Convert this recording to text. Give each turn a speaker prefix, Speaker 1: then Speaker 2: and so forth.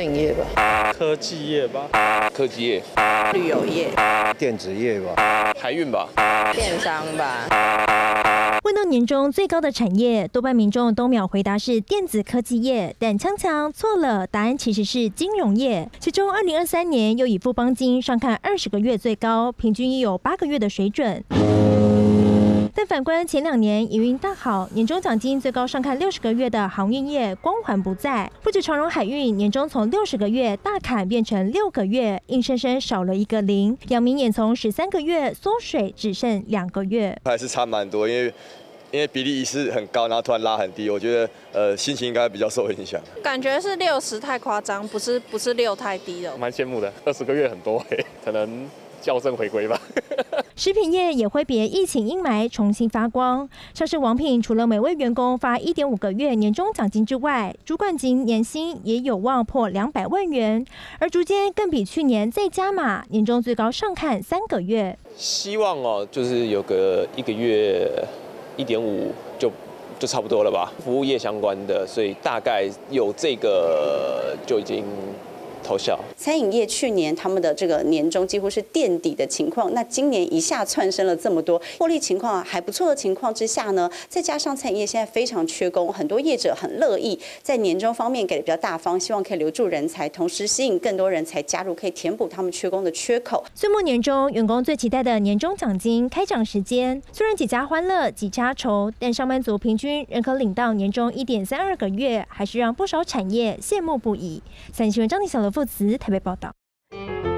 Speaker 1: 餐饮业吧，
Speaker 2: 科技业吧，
Speaker 3: 科技业、
Speaker 1: 旅游业、
Speaker 4: 电子业吧，
Speaker 3: 海运吧，
Speaker 1: 电商吧。
Speaker 5: 问到年终最高的产业，多半民众都秒回答是电子科技业，但锵锵错了，答案其实是金融业。其中2023年又以富邦金上看20个月最高，平均也有8个月的水准。但反观前2年营运大好，年终奖金最高上看60个月的航运业光环不在，不止长荣海运年终从60个月大砍变成6个月，硬生生少了1个0。阳明也从13个月缩水只剩2个月，
Speaker 6: 还是差蛮多，因为比例是很高，然后突然拉很低，我觉得心情应该比较受影响。
Speaker 7: 感觉是60太夸张，不是6太低了。
Speaker 2: 蛮羡慕的，20个月很多可能校正回归吧。
Speaker 5: 食品业也挥别疫情阴霾，重新发光。像是王品，除了每位员工发1.5个月年终奖金之外，主管级年薪也有望破200万元，而竹间更比去年再加码，年终最高上看3个月。
Speaker 3: 希望就是有个1个月1.5就差不多了吧。服务业相关的，所以大概有这个就已经投效。
Speaker 8: 餐饮业去年他们的这个年终几乎是垫底的情况，那今年一下窜升了这么多，获利情况还不错的情况之下呢，再加上餐饮业现在非常缺工，很多业者很乐意在年终方面给的比较大方，希望可以留住人才，同时吸引更多人才加入，可以填补他们缺工的缺口。
Speaker 5: 岁末年终，员工最期待的年终奖金开奖时间，虽然几家欢乐几家愁，但上班族平均仍可领到年终1.32个月，还是让不少产业羡慕不已。三立新闻张婷小刘副词台北报道。